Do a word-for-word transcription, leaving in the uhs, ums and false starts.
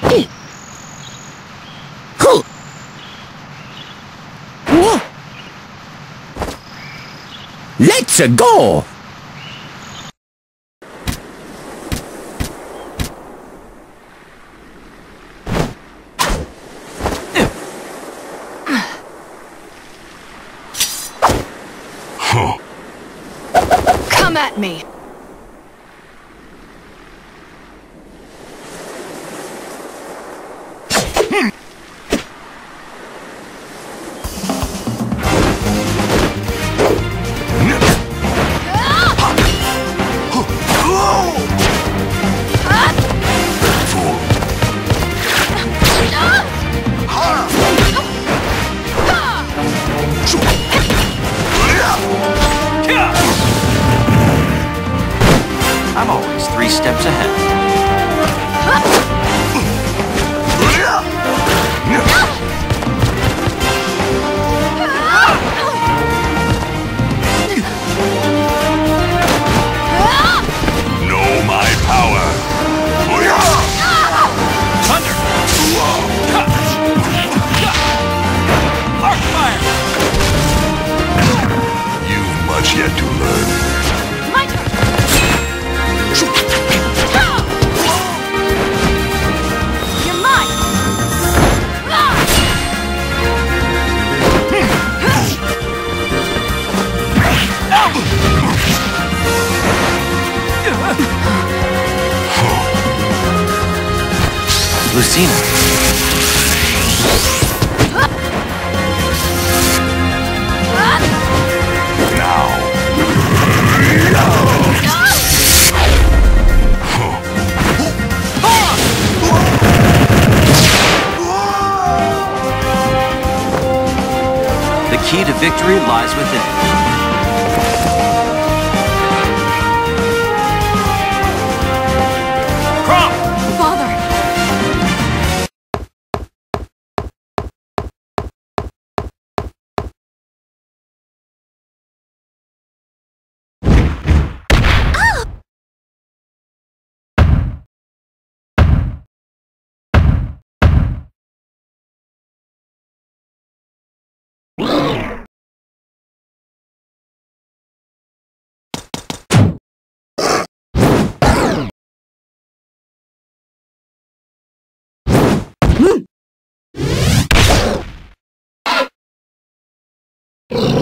Let's go! Come at me! I'm always three steps ahead. Know my power. Thunder! Arc fire! You've much yet to learn. My turn! You're mine! Lucina. The key to victory lies within. Crop! Father! Hmm.